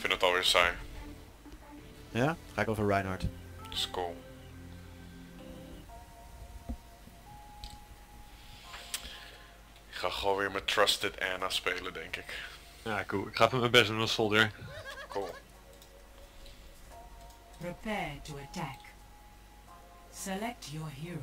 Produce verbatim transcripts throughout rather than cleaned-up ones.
vind het alweer saai. Ja? Ga ik over Reinhardt. Dat is cool. Ik ga gewoon weer met Trusted Anna spelen, denk ik. Ja, cool. Ik ga even mijn best doen als soldier. Cool. Prepare to attack. Select your hero.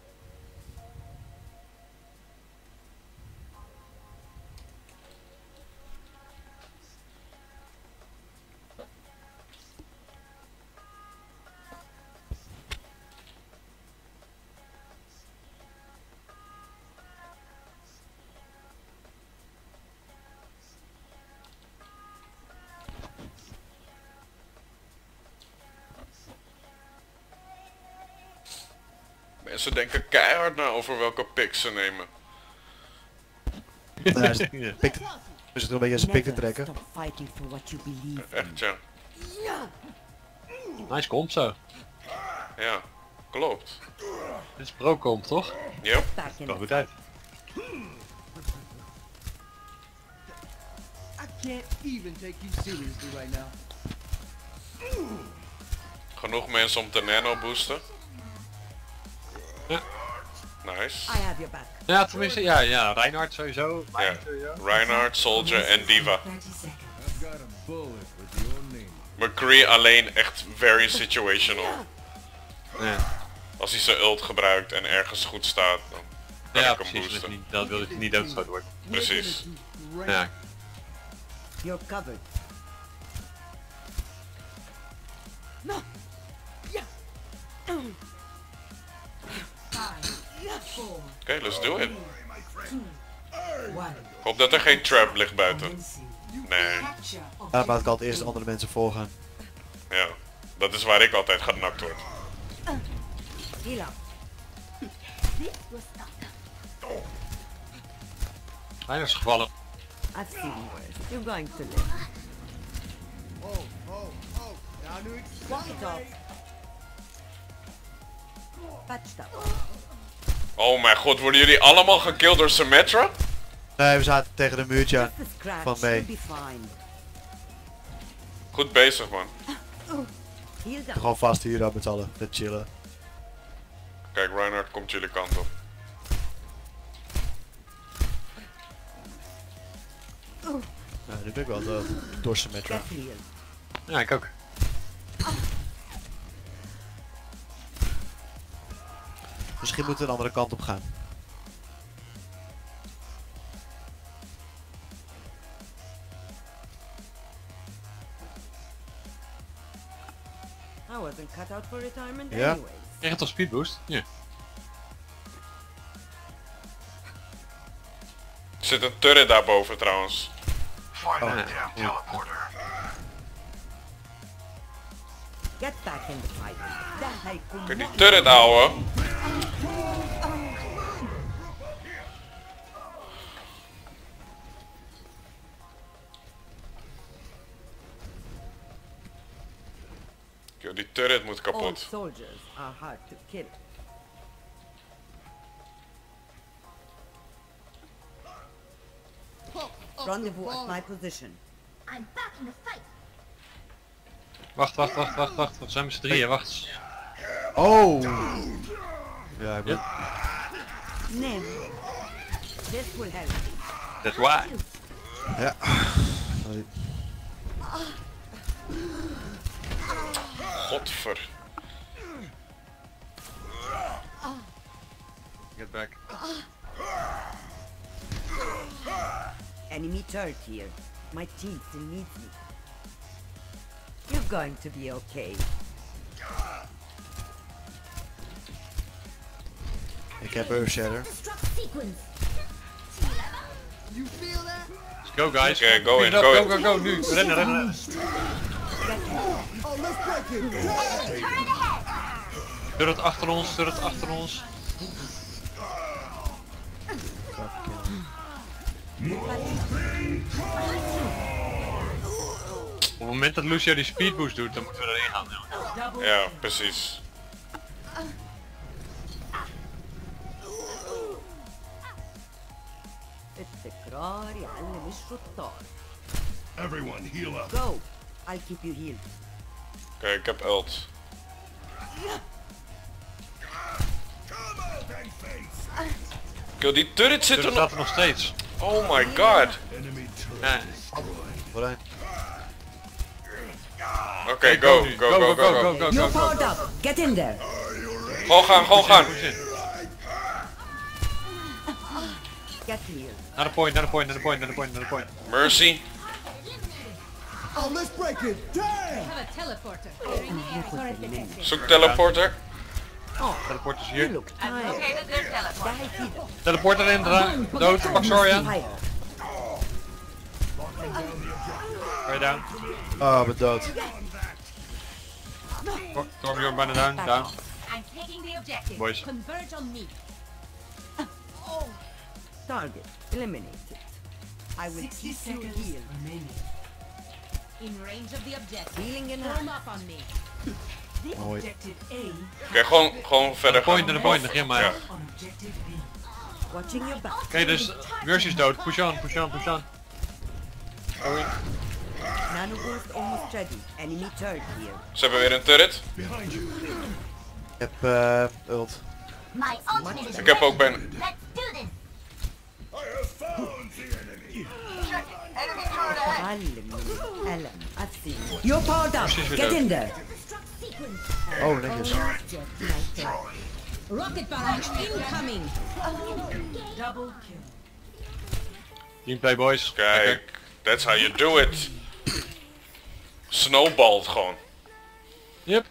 Mensen denken keihard na over welke pick ze nemen. Ja, ze Ja. pikt, we zitten er een beetje aan zijn pik te trekken. Stop fighting for what you believe in. Echt, ja. Nice comp zo. Ja, klopt. Dit is pro comp toch? Yep. Back in Toch the goed uit. I can't even take you seriously right now. Genoeg mensen om te nano boosten. Ja. Nice. I have your back. Ja, tenminste, ja, ja, Reinhardt sowieso. Ja. Reinhardt sowieso. Reinhardt, Soldier en Diva. thirty seconds. I've got a bullet with your name. McCree alleen echt very situational. Ja, Als hij zijn ult gebruikt en ergens goed staat, dan kan ja ik hem precies. Dat, boosten. niet, dat wil je niet doodgeschoten worden. Precies. Ja. You're covered. No. Yeah. Five, four, Oké, let's do it. one. Ik hoop dat er geen trap ligt buiten. Commencing. Nee, Capture Ja, maar het kan het eerst andere mensen voorgaan. ja. Dat is waar ik altijd genakt word. Heal up. Reinhardt is gevallen. I've seen worse. You're going to live. Oh, oh, oh. Now to Walk it off. Patched up. Oh mijn god, worden jullie allemaal gekilld door Symmetra? Nee, we zaten tegen de muurtje aan. The scratch. Van mee. You'll be fine. Goed bezig man. Heal down. Gewoon vast hier aan met z'n allen. Te chillen. Kijk, Reinhardt komt jullie kant op. Ja, nu ben ik wel dood. Door Symmetra. Get healed. Ja, ik ook. Misschien moeten we een andere kant op gaan. I wasn't cut out for retirement Yeah. anyways. Echt toch speed boost? Ja. Er zit een turret daarboven trouwens. Ja. Get back in the fight. That I could Kijk die not- turret ouwe. Yo, die turret moet All kapot. soldiers are hard to kill. Rendezvous at my position. I'm back in the fight. Wacht, wacht, wacht, wacht, wacht. Wat zijn we z'n drieën? Wacht. Oh! Ja, ik ben... Never. This will help. That's why. Ja. Sorry. Godver. Get back. Enemy turret here. My team still needs me. You're going to be okay. Ik heb Earth Shatter. Destruct sequence. You feel that? Let's go guys. Oké, go in, Go, go go, in. go, go, nu. Rennen, rennen. Oh, let's break it. Turret achter ons, turret achter ons. Op het moment dat Lucio die speed boost doet, dan moeten we erin gaan. jongen. Double Ja, precies. التكرار يعلم الشطار. Everyone heal up. Go. I'll keep you healed. Oké, ik heb ult. Kill, die turret zit Er er nog... staat er nog steeds. Oh my god. Ja. Vooruit. Oké, go, go, go, go, go. go, You're go, powered go. up. Get in there. Gewoon gaan, gewoon gaan. Push in. Get healed. Naar de point, naar de point, naar de point, naar de point, naar de point. Mercy. Oh, let's break it. Damn! Have a teleporter. Zoek teleporter. Teleport is You hier. look tired. Die feeder. Teleporter in, dra- dood, pak Soria. Higher. Right down. Ah, ben dood. Torbjorn bijna down, down. I'm taking the objective. Boys. Converge on me. Target eliminated. I will sixty keep you seconds healed. remaining. In range of the objective. Healing in Form hand. up on me. Mooi. Objective A Oké, gewoon, gewoon verder Point gaan. naar de point, begin maar. Ja. Oké, on objective B. Watching your back. dus Mercy is dood. Push on, push on, push on. Nano boost almost ready. Enemy turret here. Ze hebben weer een turret. Ik heb eh ult. My ultimate is Ik heb ook bijna... Let's do this. Ellen, I've seen you. You're powered up. Precies weer Get dood. in there. Sequence. Oh, netjes. Rocket barrage incoming. Double kill. Teamplay boys. Kijk, that's how you do it. Snowballt gewoon. Yep.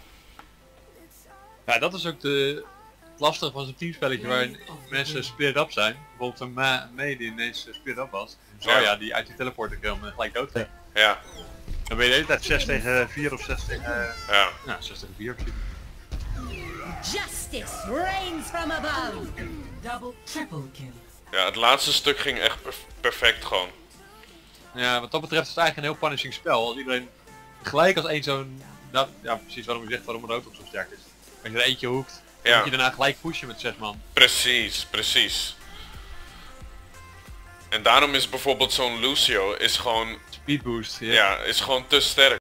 Ja, dat is ook de het lastige van zo'n teamspelletje waarin mensen split up zijn. Bijvoorbeeld een Ma May die ineens uh, split up was. Zo Ja. ja, die uit die teleporter kwam en gelijk dood ging. Ja, Dan ben je de hele tijd zes tegen vier of zes tegen... Uh, ja. ja, zes tegen vier of zo. Justice reigns from above. Double triple kill. Ja, het laatste stuk ging echt perf- perfect gewoon. Ja, wat dat betreft is het eigenlijk een heel punishing spel. Als iedereen gelijk als één zo'n... Nou, ja, precies waarom je zegt waarom het ook zo sterk is. Als je er eentje hoekt, dan Ja. moet je daarna gelijk pushen met zes man. Precies, precies. En daarom is bijvoorbeeld zo'n Lucio is gewoon, Speed boost. Ja. ja, is gewoon te sterk.